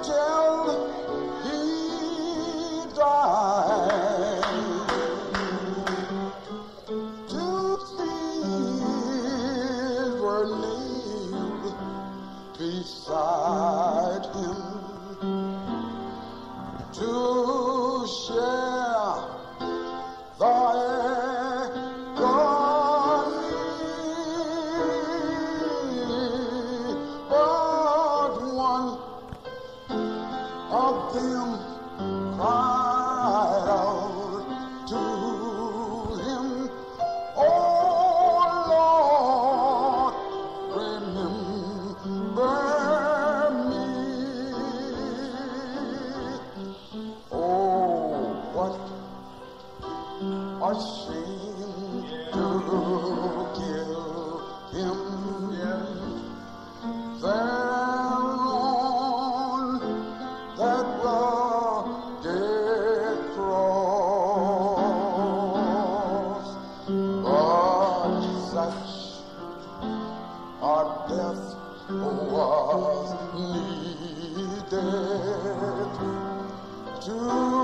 till he died. Two thieves were nailed beside him to share the agony, but one of them cried out to him, "Oh Lord, remember me." Oh, what a shame to kill him there on that rugged cross. But such a death was needed to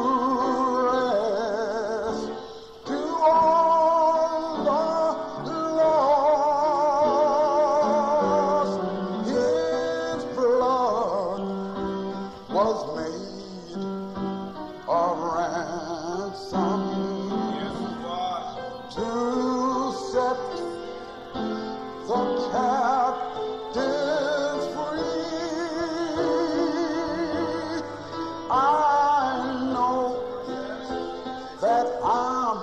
rescue all the lost. His blood was made a ransom to set the captives free. I know that I'm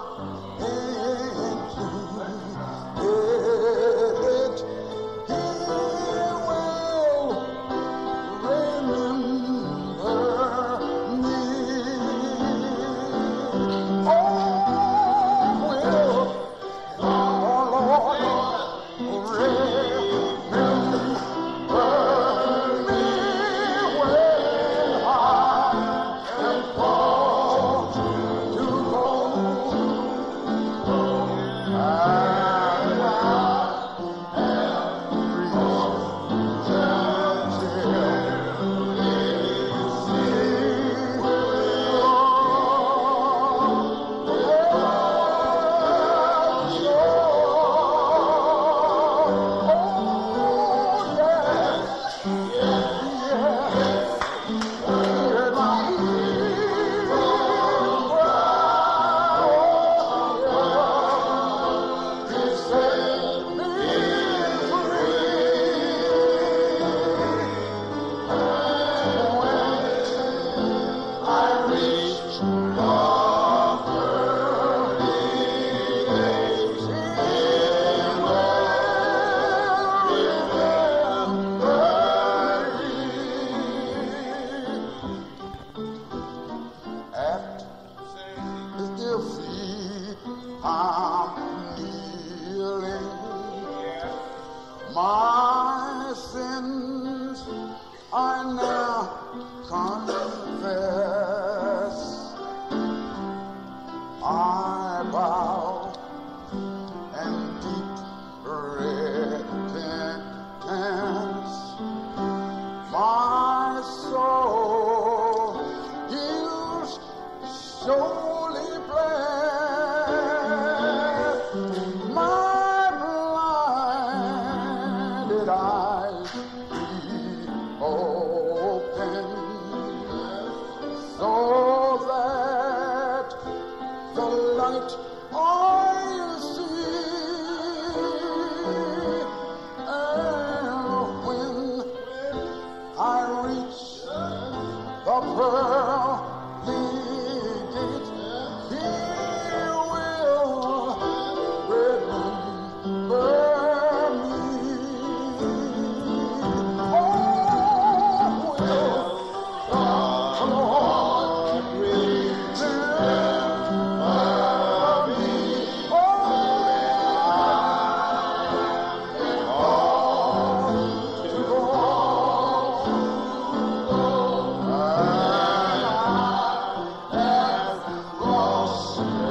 included. He will remember me. Oh, will our Lord remember me when I am called to go? And I my sins I now confess. I bow and deep repentance. My soul is surely blessed. My blinded eyes be open, so that the light I see, and when I reach the pearly gate, He will remember me. Oh, will the Lord remember me? Oh, to go.